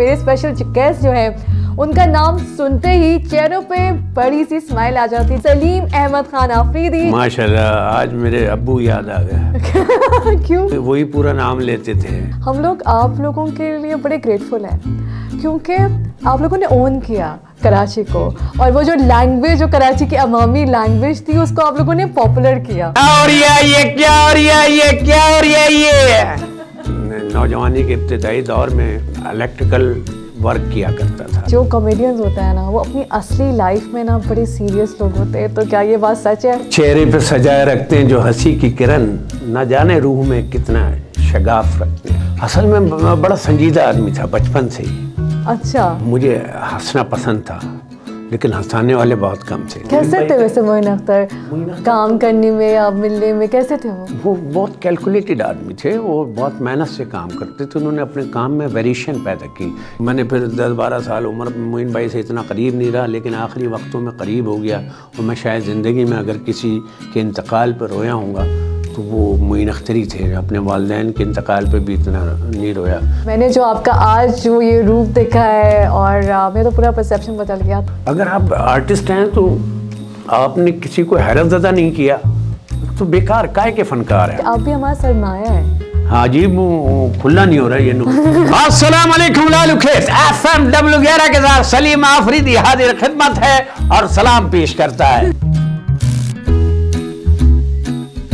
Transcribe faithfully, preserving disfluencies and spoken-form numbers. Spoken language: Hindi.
मेरे स्पेशल गेस्ट जो है उनका नाम सुनते ही चेहरों पे बड़ी सी स्माइल आ जाती। सलीम अहमद खान आफरीदी। माशाल्लाह, आज मेरे अब्बू याद आ गए। क्यों? वही पूरा नाम लेते थे। हम लोग आप लोगों के लिए बड़े ग्रेटफुल हैं क्योंकि आप लोगों ने ओन किया कराची को, और वो जो लैंग्वेज जो कराची की अवामी लैंग्वेज थी उसको आप लोगों ने पॉपुलर किया। और ये ये क्या और ये ये क्या और ये ये नौजवानी के इब्तिदाई दौर में इलेक्ट्रिकल वर्क किया करता था। जो कॉमेडियंस होता है ना वो अपनी असली लाइफ में ना बड़े सीरियस लोग होते हैं, तो क्या ये बात सच है? चेहरे पे सजाए रखते हैं जो हंसी की किरण, न जाने रूह में कितना शगाफ रखते हैं। असल में मैं बड़ा संजीदा आदमी था बचपन से ही। अच्छा। मुझे हंसना पसंद था लेकिन हंसाने वाले बहुत कम थे। कैसे थे वैसे मोइन अख्तर काम करने में या मिलने में, कैसे थे वो? वो बहुत कैलकुलेटेड आदमी थे, वो बहुत मेहनत से काम करते थे। उन्होंने अपने काम में वेरिएशन पैदा की। मैंने फिर दस बारह साल उम्र में मोइन भाई से इतना करीब नहीं रहा, लेकिन आखिरी वक्तों में करीब हो गया। और मैं शायद ज़िंदगी में अगर किसी के इंतकाल पर रोया हूँगा तो वो मोइन अख्तर ही थे। अपने वालिदैन के इंतकाल पे भी इतना नहीं रोया। मैंने जो आपका आज जो ये रूप देखा है और मेरा तो पूरा परसेप्शन बदल गया। अगर आप आर्टिस्ट हैं तो आपने किसी को हैरत ज़दा नहीं किया तो बेकार काहे के फनकार है। आप भी हमारा सरमाया है। हाँ जी, वो खुला नहीं हो रहा ये नुक्ता। अस्सलाम वालेकुम लालुखेस एफ एम डब्ल्यू ग्यारह के साथ सलीम आफरीदी हाजिर खिदमत है और सलाम पेश करता है।